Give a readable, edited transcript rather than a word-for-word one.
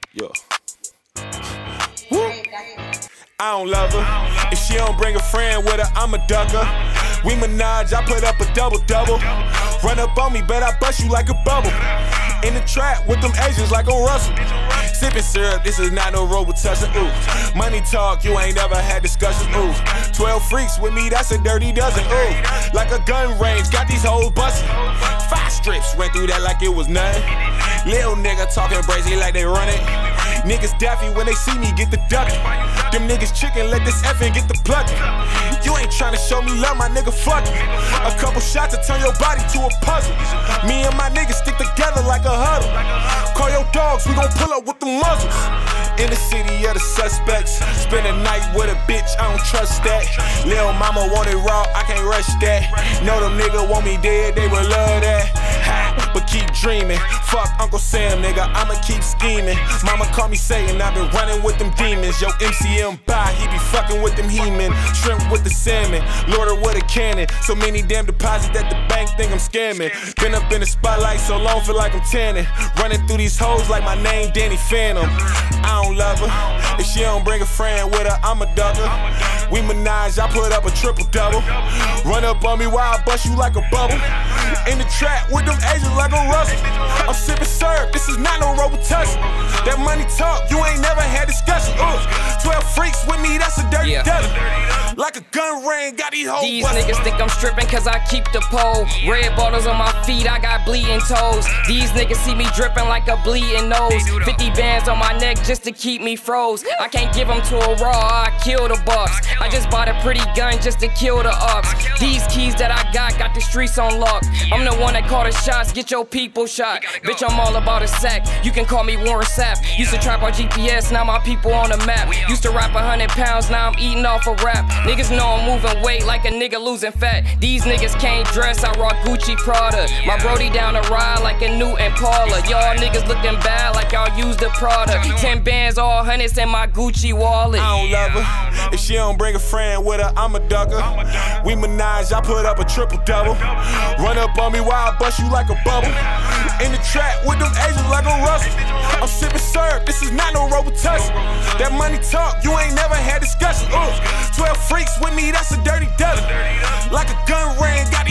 Yo. Woo. I don't love her. If she don't bring a friend with her, I'm a ducker. We Minaj, I put up a double-double. Run up on me, bet I bust you like a bubble. In the trap with them Asians like on Russell. Sippin' syrup, this is not no Robitussin, ooh. Money talk, you ain't never had discussions, ooh. 12 freaks with me, that's a dirty dozen, ooh. Like a gun range, got these hoes bustin'. 5 strips, ran through that like it was nothing. Lil nigga talking brazy like they run it. Niggas daffy when they see me get the duckin'. Them niggas chicken, let this effing get the pluckin'. You ain't tryna show me love, my nigga, fuck it. A couple shots to turn your body to a puzzle. Me and my niggas stick together like a huddle. Call your dogs, we gon' pull up with the muzzles. In the city of the suspects, spend a night with a bitch, I don't trust that. Lil mama want it raw, I can't rush that. Know them niggas want me dead, they would love that. But keep dreaming, fuck Uncle Sam, nigga, I'ma keep scheming. Mama call me Satan, I've been running with them demons. Yo, MCM by, he be fucking with them he-men. Shrimp with the salmon, Lorder with a cannon. So many damn deposits that the bank think I'm scamming. Been up in the spotlight so long, feel like I'm tanning. Running through these hoes like my name Danny Phantom. I don't love her, if she don't bring a friend with her, I'm a ducker. We Minaj, I put up a triple-double. Run up on me while I bust you like a bubble. In the trap with them Asians like a Russell. I'm sippin' syrup, this is not no Robitussin. That money talk, you ain't never had discussion. 12 freaks with me, that's a dirty dozen. Like a gun range, got these hoes. These niggas think I'm strippin' cause I keep the pole. Red bottles on my feet, I got bleeding toes. These niggas see me drippin' like a bleeding nose. 50 bands on my neck just to keep me froze. I can't give them to a raw, I kill the bucks. I just bought a pretty gun just to kill the ups. These keys that I got the streets on lock. I'm the one that call the shots, get your people shot. Bitch, I'm all about a sack, you can call me Warren Sapp. Used to trap on GPS, now my people on the map. Used to rap 100 pounds, now I'm eating off a rap. Niggas know I'm moving weight like a nigga losing fat. These niggas can't dress, I rock Gucci Prada. My Brody down the ride like a new Impala. Y'all niggas looking bad like y'all used the Prada. 10 bands, all hundreds in my Gucci wallet. I don't love her, if she don't bring a friend with her, I'm a ducker. We Minaj, I put up a triple-double. Run up on me while I bust you like a bubble. In the trap with them Asians like a Russell. I'm sippin' syrup, this is not no Robitussin. That money talk, you ain't never had discussion. 12 freaks with me, that's a dirty dozen. Like a gun range, got